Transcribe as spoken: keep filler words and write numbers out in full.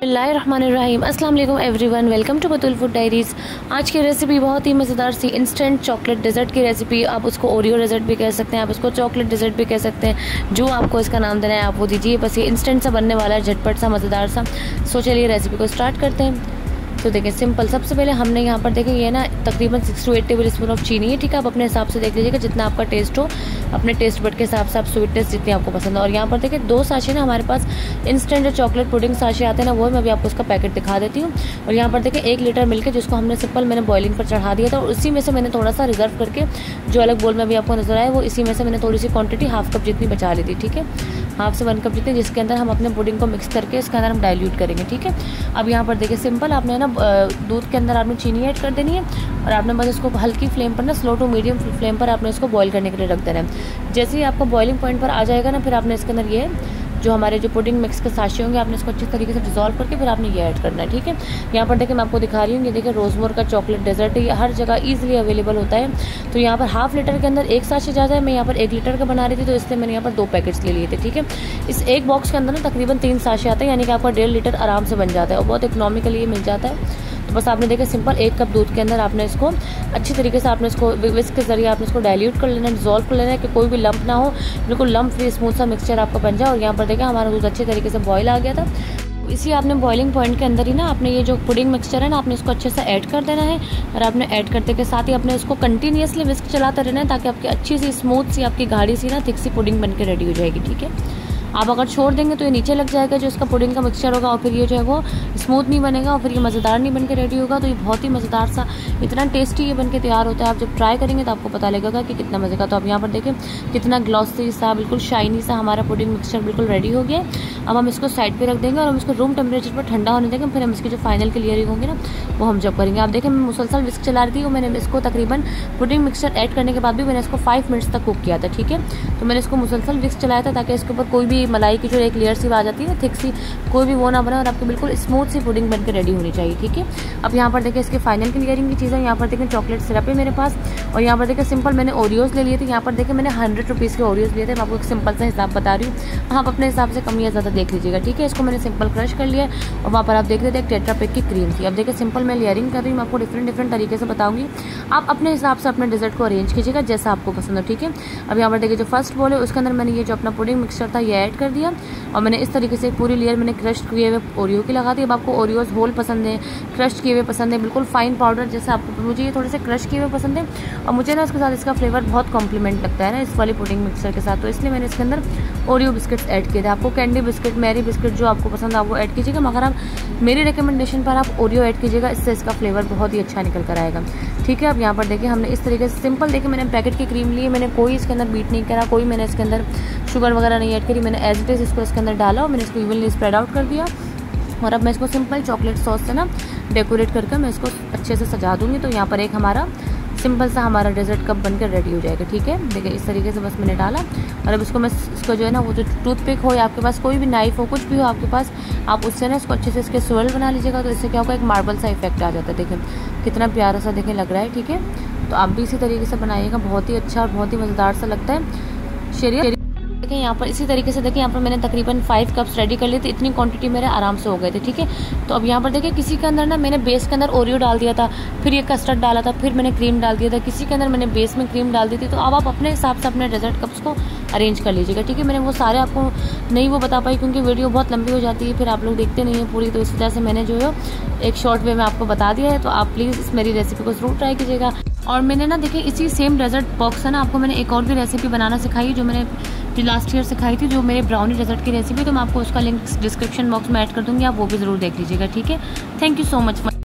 बिस्मिल्लाहिर्रहमानिर्रहीम अस्सलाम वालेकुम everyone, welcome to Batool food diaries. आज की रेसिपी बहुत ही मज़ेदार सी इंस्टेंट चॉकलेट डेजर्ट की रेसिपी। आप उसको ओरियो डेजर्ट भी कह सकते हैं, आप उसको चॉकलेट डेजर्ट भी कह सकते हैं। जो आपको इसका नाम देना है आप वो दीजिए। बस ये इंस्टेंट सा बनने वाला है, झटपट सा, मज़ेदार सा। सो चलिए रेसिपी को स्टार्ट करते हैं। तो देखिए सिंपल, सबसे पहले हमने यहाँ पर देखें ये ना तकरीबन six to eight tablespoon of चीनी है। ठीक है, आप अपने हिसाब से देख लीजिएगा जितना आपका टेस्ट हो, अपने टेस्ट बड के हिसाब से आप स्वीटनेस जितनी आपको पसंद है। और यहाँ पर देखिए दो साशे ना हमारे पास इंस्टेंट जो चॉकलेट पुडिंग साशे आते हैं ना, वो मैं अभी आपको उसका पैकेट दिखा देती हूँ। और यहाँ पर देखिए एक लीटर मिल्क है जिसको हमने सिंपल मैंने बॉइलिंग पर चढ़ा दिया था, और उसी में से मैंने थोड़ा सा रिजर्व करके जो अलग बोल में अभी आपको नजर आया वो इसी में से मैंने थोड़ी सी क्वांटिटी हाफ कप जितनी बचा ली थी। ठीक है, हाफ से वन कप जितनी, जिसके अंदर हम अपने पुडिंग को मिक्स करके इसके अंदर हम डाइल्यूट करेंगे। ठीक है, अब यहाँ पर देखिए सिंपल आपने ना दूध के अंदर आपने चीनी ऐड कर देनी है, और आपने बस इसको हल्की फ्लेम पर ना स्लो टू मीडियम फ्लेम पर आपने इसको बॉईल करने के लिए रख देना है। जैसे ही आपका बॉइलिंग पॉइंट पर आ जाएगा ना, फिर आपने इसके अंदर ये जो हमारे जो पुडिंग मिक्स के साशे होंगे आपने इसको अच्छी तरीके से डिजोल्व करके फिर आपने ये ऐड करना है। ठीक है, यहाँ पर देखिए मैं आपको दिखा रही हूँ, ये देखिए रोजमोर का चॉकलेट डेजर्ट है, ये हर जगह इजीली अवेलेबल होता है। तो यहाँ पर हाफ लीटर के अंदर एक साशे जा जाए, मैं यहाँ पर एक लीटर का बना रही थी तो इसलिए मैंने यहाँ पर दो पैकेट्स ले लिए थे। ठीक है, इस एक बॉक्स के अंदर ना तकरीबन तीन साशे आते हैं, यानी कि आपका डेढ़ लीटर आराम से बन जाता है, और बहुत इकोनॉमिकली मिल जाता है। तो बस आपने देखा सिंपल एक कप दूध के अंदर आपने इसको अच्छी तरीके से आपने इसको विस्क के जरिए आपने इसको डाइल्यूट कर लेना है, डिजोल्व कर लेना है कि कोई भी लंप ना हो, बिल्कुल लंप फ्री स्मूथ सा मिक्सचर आपका बन जाए। और यहाँ पर देखा हमारा दूध अच्छे तरीके से बॉयल आ गया था। इसी आपने बॉइलिंग पॉइंट के अंदर ही ना आपने ये जो पुडिंग मिक्सचर है ना आपने इसको अच्छे से ऐड कर देना है, और आपने ऐड करते के साथ ही आपने इसको कंटिन्यूसली विस्क चलाते रहना है, ताकि आपकी अच्छी सी स्मूथ सी आपकी गाढ़ी सी ना थिक सी पुडिंग बन के रेडी हो जाएगी। ठीक है, आप अगर छोड़ देंगे तो ये नीचे लग जाएगा जो इसका पुडिंग का मिक्सचर होगा, और फिर ये जो है वो स्मूथ नहीं बनेगा, और फिर ये मज़ेदार नहीं बन के रेडी होगा। तो ये बहुत ही मज़ेदार सा, इतना टेस्टी ये बन के तैयार होता है। आप जब ट्राई करेंगे तो आपको पता लगेगा कि कितना मज़े का। तो अब यहाँ पर देखें कितना ग्लॉसी सा, बिल्कुल शाइनी सा हमारा पुडिंग मिक्सचर बिल्कुल रेडी हो गया है। अब हम इसको साइड पर रख देंगे और हम इसको रूम टेम्परेचर पर ठंडा होने देंगे, फिर हम इसकी जो फाइनल क्लियरिंग होंगे ना वो हम जब करेंगे। आप देखें मैं मुसलसल विस्क चला रही थी, और मैंने इसको तकरीबन पुडिंग मिक्सचर ऐड करने के बाद भी मैंने इसको फाइव मिनट्स तक कुक किया था। ठीक है, तो मैंने इसको मुसलसल विस्क चलाया था ताकि इसके ऊपर कोई भी मलाई की जो एक लेयर सी आ जाती है ना थिक सी, कोई भी वो ना बना, और आपको बिल्कुल स्मूथ सी पुडिंग बनकर रेडी होनी चाहिए। ठीक है, अब यहाँ पर देखिए इसके फाइनल क्लियरिंग की चीज़ें, यहाँ पर देखिए चॉकलेट सिरप है मेरे पास, और यहाँ पर देखिए सिंपल मैंने ओरियोज ले लिए थे। यहाँ पर देखिए मैंने हंड्रेड रुपीज़ के ओरियोज लिए थे। मैं आपको एक सिंपल सा हिसाब बता रही हूँ, आप अपने हिसाब से कम या ज़्यादा देख लीजिएगा। ठीक है, इसको मैंने सिंपल क्रश कर लिया, और वहाँ पर आप देख रहे थे एक टेट्रा पैक की क्रीम थी। अब देखिए सिंपल मैं लेयरिंग कर रही हूँ, आपको डिफरेंट डिफरेंट तरीके से बताऊँगी, आप अपने हिसाब से अपने डेजर्ट को अरेंज कीजिएगा जैसा आपको पसंद हो। ठीक है, अब यहाँ पर देखिए जो फर्स्ट बॉल है उसके अंदर मैंने ये जो अपना पुडिंग मिक्सचर था ये ऐड कर दिया, और मैंने इस तरीके से पूरी लेयर मैंने क्रश किए हुए ओरियो की लगा दी। अब आपको ओरियोज होल पसंद है, क्रश किए हुए पसंद है, बिल्कुल फाइन पाउडर जैसे आपको, मुझे ये थोड़े से क्रश किए हुए पसंद है, और मुझे ना इसके साथ इसका फ्लेवर बहुत कॉम्प्लीमेंट लगता है ना इस वाली पुडिंग मिक्सचर के साथ, तो इसलिए मैंने इसके अंदर ओरियो बिस्किट्स ऐड किए थे। आपको कैंडी बिस्किट, मैरी बिस्किट जो आपको पसंद है आप वो ऐड कीजिएगा, मगर आप मेरी रिकमेंडेशन पर आप ओरियो ऐड कीजिएगा, इससे इसका फ्लेवर बहुत ही अच्छा निकल कर आएगा। ठीक है, अब यहाँ पर देखिए हमने इस तरीके से सिंपल देखिए मैंने पैकेट की क्रीम ली है, मैंने कोई इसके अंदर बीट नहीं करा, कोई मैंने इसके अंदर शुगर वगैरह नहीं ऐड करी, मैंने एज इट इज इसको इसके अंदर डाला और मैंने इसको इवनली स्प्रेड आउट कर दिया। और अब मैं इसको सिंपल चॉकलेट सॉस से ना डेकोरेट करके मैं इसको अच्छे से सजा दूंगी। तो यहाँ पर एक हमारा सिंपल सा हमारा डेजर्ट कप बनकर रेडी हो जाएगा। ठीक है, देखिए इस तरीके से बस मैंने डाला, और अब इसको मैं इसको जो है ना वो जो टूथपिक हो या आपके पास कोई भी नाइफ हो, कुछ भी हो आपके पास, आप उससे ना इसको अच्छे से इसके स्वेल बना लीजिएगा। तो इससे क्या होगा, एक मार्बल सा इफेक्ट आ जाता है। देखिए कितना प्यारा सा देखिए लग रहा है। ठीक है, तो आप भी इसी तरीके से बनाइएगा, बहुत ही अच्छा और बहुत ही मज़ेदार सा लगता है। शेरिया देखिए यहाँ पर इसी तरीके से देखिए यहाँ पर मैंने तकरीबन फाइव कप्स रेडी कर लिए थे, इतनी क्वांटिटी मेरे आराम से हो गए थे। ठीक है, तो अब यहाँ पर देखिए किसी के अंदर ना मैंने बेस के अंदर ओरियो डाल दिया था, फिर ये कस्टर्ड डाला था, फिर मैंने क्रीम डाल दिया था, किसी के अंदर मैंने बेस में क्रीम डाल दी थी। तो अब आप अपने हिसाब से अपने डेजर्ट कप्स को अरेंज कर लीजिएगा। ठीक है, मैंने वो सारे आपको नहीं वो बता पाई क्योंकि वीडियो बहुत लंबी हो जाती है, फिर आप लोग देखते नहीं हैं पूरी, तो इस वजह से मैंने जो है एक शॉर्ट वे में आपको बता दिया है। तो आप प्लीज़ इस मेरी रेसिपी को ज़रूर ट्राई कीजिएगा। और मैंने ना देखिए इसी सेम डेजर्ट बॉक्स है ना आपको मैंने एक और भी रेसिपी बनाना सिखाई, जो मैंने जो लास्ट ईयर सिखाई थी, जो मेरे ब्राउनी डेजर्ट की रेसिपी, तो मैं आपको उसका लिंक डिस्क्रिप्शन बॉक्स में ऐड कर दूँगी, आप वो भी ज़रूर देख लीजिएगा। ठीक है, थैंक यू सो मच।